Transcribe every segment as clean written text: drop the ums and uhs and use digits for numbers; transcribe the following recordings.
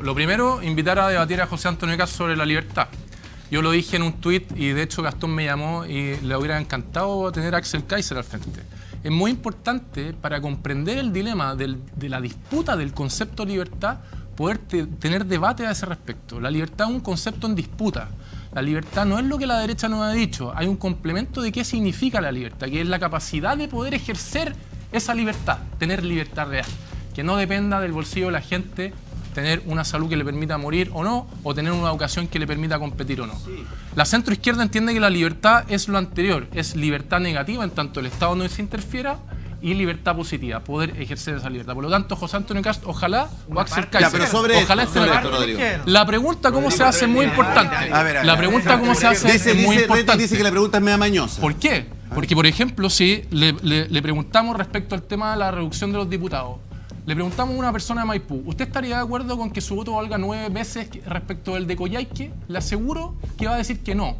lo primero, invitar a debatir a José Antonio Kast sobre la libertad. Yo lo dije en un tuit y de hecho Gastón me llamó y le hubiera encantado tener a Axel Kaiser al frente. Es muy importante para comprender el dilema de la disputa del concepto de libertad, poder tener debate a ese respecto. La libertad es un concepto en disputa. La libertad no es lo que la derecha nos ha dicho. Hay un complemento de qué significa la libertad, que es la capacidad de poder ejercer esa libertad, tener libertad real, que no dependa del bolsillo de la gente, tener una salud que le permita morir o no, o tener una educación que le permita competir o no. Sí. La centroizquierda entiende que la libertad es lo anterior, es libertad negativa en tanto el Estado no se interfiera, y libertad positiva, poder ejercer esa libertad. Por lo tanto, José Antonio Kast, ojalá, o Axel Kaiser, ojalá esté Rodrigo. La pregunta cómo se hace es muy importante. La pregunta cómo se hace es muy importante. Dice que la pregunta es media mañosa. ¿Por qué? Porque, por ejemplo, si le preguntamos respecto al tema de la reducción de los diputados, le preguntamos a una persona de Maipú, ¿usted estaría de acuerdo con que su voto valga 9 veces respecto del de Coyhaique? Le aseguro que va a decir que no.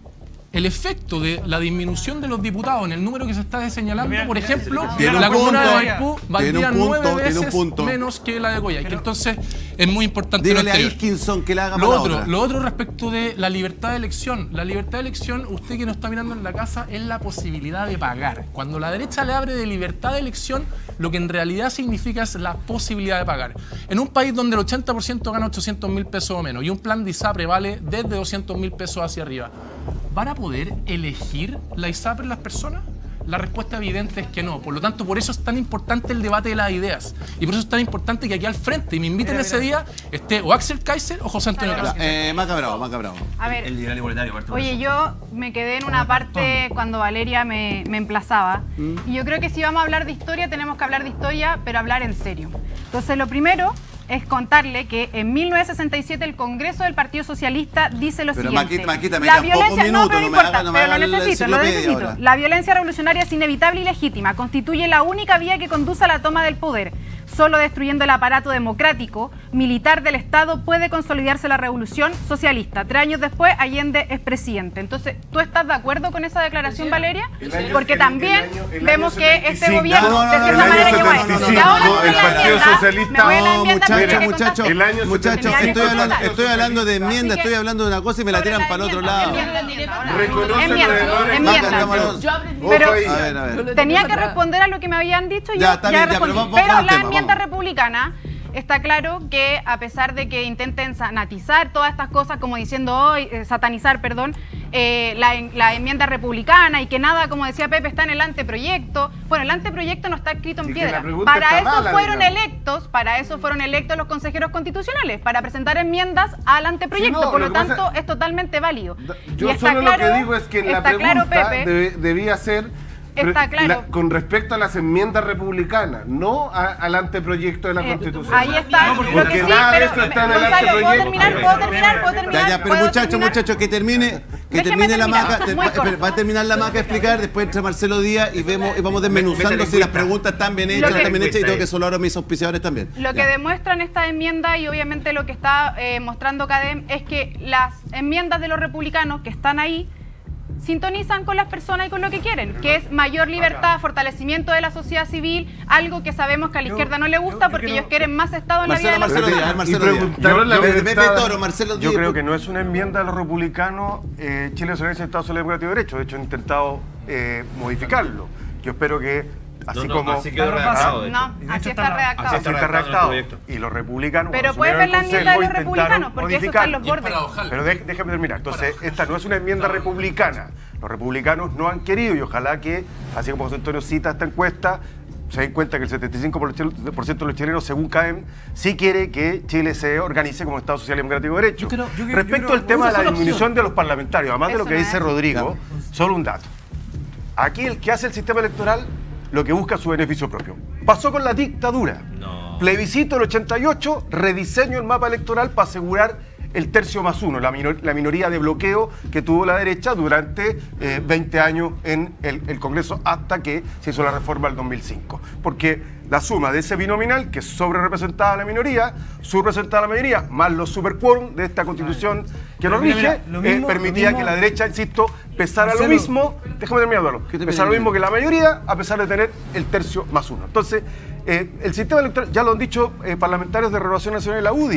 El efecto de la disminución de los diputados en el número que se está señalando, por ejemplo, la comuna de Maipú valdría 9 veces menos que la de Coyhaique. Entonces, es muy importante. Dígale a Iskinson que la haga para otra. Lo otro respecto de la libertad de elección. La libertad de elección, usted que nos está mirando en la casa, es la posibilidad de pagar. Cuando la derecha le abre de libertad de elección, lo que en realidad significa es la posibilidad de pagar. En un país donde el 80% gana 800.000 pesos o menos y un plan de ISAPRE vale desde 200.000 pesos hacia arriba, ¿van a poder elegir la ISAPRE las personas? La respuesta evidente es que no. Por lo tanto, por eso es tan importante el debate de las ideas. Y por eso es tan importante que aquí al frente, y me inviten ese día, esté o Axel Kaiser o José Antonio Kast. Maca Bravo. A ver, el liberal igualitario. Oye, yo me quedé en una parte cuando Valeria me emplazaba. Y yo creo que si vamos a hablar de historia, tenemos que hablar de historia, pero hablar en serio. Entonces, lo primero es contarle que en 1967 el Congreso del Partido Socialista dice lo siguiente. Maquita, la violencia, no, pero no importa, pero lo necesito. La violencia revolucionaria es inevitable y legítima. Constituye la única vía que conduce a la toma del poder. Solo destruyendo el aparato democrático, militar del Estado puede consolidarse la revolución socialista. 3 años después, Allende es presidente. Entonces, ¿tú estás de acuerdo con esa declaración, Valeria? Porque también vemos que este gobierno, de cierta manera, llegó a eso. Y ahora muchachos, estoy hablando de enmienda, estoy hablando de una cosa y me la tiran para el otro lado. Pero tenía que responder a lo que me habían dicho y ya respondí. Pero la enmienda republicana está claro que a pesar de que intenten sanatizar todas estas cosas, como diciendo hoy, satanizar, perdón, la enmienda republicana y que nada, como decía Pepe, está en el anteproyecto. Bueno, el anteproyecto no está escrito en piedra. Para eso fueron electos los consejeros constitucionales, para presentar enmiendas al anteproyecto. Por lo tanto, es totalmente válido. Yo solo lo que digo es que la pregunta debía ser con respecto a las enmiendas republicanas, no al anteproyecto de la Constitución. Ahí está. Porque nada de esto está en el anteproyecto. ¿Puedo terminar? Pero muchachos, que termine la Maca. Va a terminar la Maca a explicar, después entra Marcelo Díaz y vamos desmenuzando si las preguntas están bien hechas, y tengo que solo ahora mis auspiciadores también. Lo que demuestran esta enmienda y obviamente lo que está mostrando CADEM es que las enmiendas de los republicanos que están ahí sintonizan con las personas y con lo que quieren, que es mayor libertad, fortalecimiento de la sociedad civil, algo que sabemos que a la izquierda no le gusta porque ellos quieren más Estado en la vida de la sociedad. Yo creo que no es una enmienda de los republicanos Chile se organiza en Estado Social Democrático de Derecho, de hecho han intentado modificarlo. Yo espero que así quedó redactado. Así está redactado. Y los republicanos. Pero puedes ver la enmienda de los republicanos, porque eso está en los bordes. Pero déjame terminar. Entonces, esta no es una enmienda republicana. Los republicanos no han querido, y ojalá que, así como José Antonio cita esta encuesta, se den cuenta que el 75% de los chilenos, según CAEM, sí quiere que Chile se organice como Estado Social y Democrático de Derecho. Respecto al tema de la disminución de los parlamentarios, además de lo que dice Rodrigo, solo un dato. Aquí el que hace el sistema electoral lo que busca es su beneficio propio. Pasó con la dictadura. Plebiscito del 88, rediseño el mapa electoral para asegurar el 3+1, la minoría de bloqueo que tuvo la derecha durante 20 años en el Congreso hasta que se hizo la reforma del 2005. Porque la suma de ese binominal, que sobre representaba a la minoría, subrepresentaba a la mayoría, más los superquórum de esta constitución que nos rige, permitía que la derecha, insisto, pesara lo mismo, déjame terminar, Eduardo, pesara lo mismo que la mayoría, a pesar de tener el 3+1. Entonces, el sistema electoral, ya lo han dicho parlamentarios de Renovación Nacional y la UDI,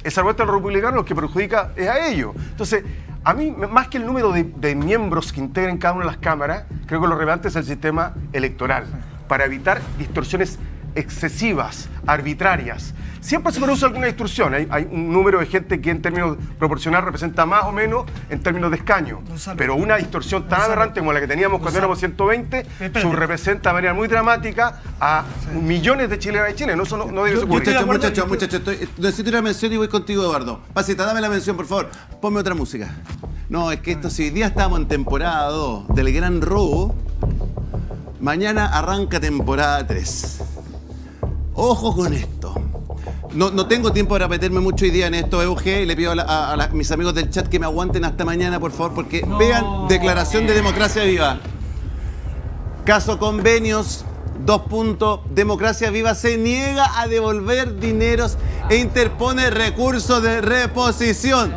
esa respuesta de los republicanos lo que perjudica es a ellos. Entonces, a mí, más que el número de miembros que integren cada una de las cámaras, creo que lo relevante es el sistema electoral, para evitar distorsiones excesivas, arbitrarias. Siempre se produce alguna distorsión. Hay un número de gente que en términos proporcionales representa más o menos en términos de escaño. Pero una distorsión tan aberrante como la que teníamos cuando éramos 120, representa de manera muy dramática a millones de chilenas y chilenos. Eso no debe ocurrir. Muchachos, necesito una mención y voy contigo, Eduardo. Pasita, dame la mención, por favor. Ponme otra música. No, es que esto, si hoy día estamos en temporada 2 del Gran Robo, mañana arranca temporada 3. Ojo con esto. No tengo tiempo para meterme mucho hoy día en esto, Euge, y le pido a mis amigos del chat que me aguanten hasta mañana, por favor, porque vean Declaración de Democracia Viva. Caso Convenios, 2 puntos. Democracia Viva se niega a devolver dineros e interpone recurso de reposición.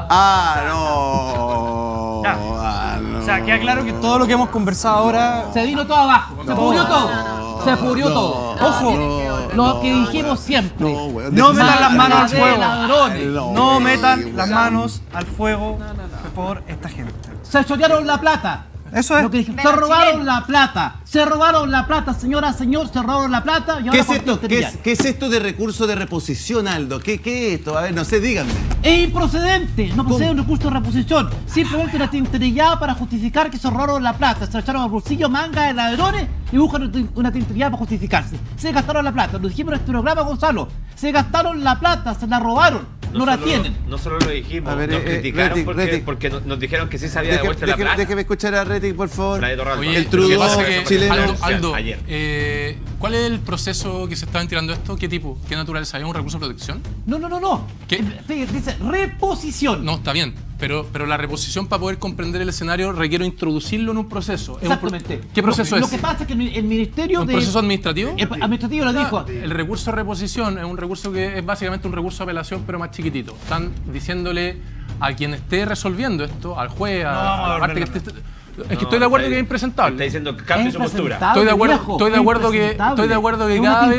No. O sea, queda claro que todo lo que hemos conversado ahora se vino todo abajo. Se pudrió todo. Se pudrió todo. Ojo. Lo que dijimos siempre. No metan las manos al fuego. No metan las manos al fuego por esta gente. Se chorearon la plata. Eso es. Lo que dije, se robaron la plata. Se robaron la plata, señora, señor, se robaron la plata. Y ahora ¿Qué es esto de recurso de reposición, Aldo? ¿Qué es esto? A ver, no sé, díganme. Es improcedente. No posee un recurso de reposición. Simplemente una tinterillada para justificar que se robaron la plata. Se la echaron al bolsillo manga de ladrones y buscan una tinterillada para justificarse. Se gastaron la plata. Lo dijimos en este programa, Gonzalo. Se gastaron la plata, se la robaron. No la tienen. No solo lo dijimos, a ver, nos criticaron porque nos dijeron que sí se había devuelto la plata. Déjeme escuchar a Retic, por favor. Oye, el Trudeau chileno. Aldo, ¿cuál es el proceso que se estaba tirando esto? ¿Qué tipo? ¿Qué naturaleza? ¿Hay un recurso de protección? No. ¿Qué? Dice reposición. No, está bien. Pero la reposición, para poder comprender el escenario, requiero introducirlo en un proceso. Exactamente. ¿Qué proceso es? Lo que pasa es que el Ministerio ¿Un proceso administrativo? El administrativo lo dijo. El recurso de reposición es un recurso que es básicamente un recurso de apelación, pero más chiquitito. Están diciéndole a quien esté resolviendo esto, al juez, a la parte que esté... Es que estoy de acuerdo que es impresentable. Está diciendo que cambie su postura. Estoy de acuerdo que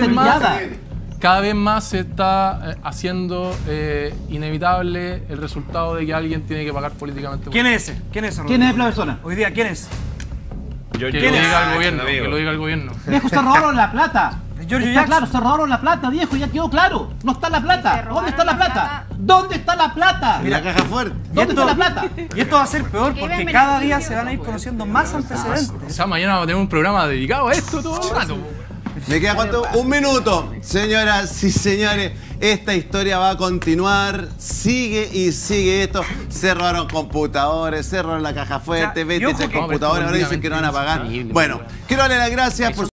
cada vez más se está haciendo inevitable el resultado de que alguien tiene que pagar políticamente. ¿Quién es ese? ¿Quién es la persona? Hoy día, ¿quién es? Que lo diga el gobierno. Viejo, se robaron la plata. Giorgio está Jackson. Claro, se robaron la plata, viejo, ya quedó claro. No está la plata. ¿Dónde está la plata? ¿Dónde está la plata? En la caja fuerte. ¿Dónde está la plata? Y esto va a ser peor porque cada día se van a ir conociendo más antecedentes. O sea, mañana vamos a tener un programa dedicado a esto todo el rato. ¿Me queda cuánto? Un minuto. Señoras y señores, esta historia va a continuar. Sigue y sigue esto. Se robaron computadores, se robaron la caja fuerte, vete ese computador, ahora dicen que no van a pagar. Bueno, quiero darle las gracias por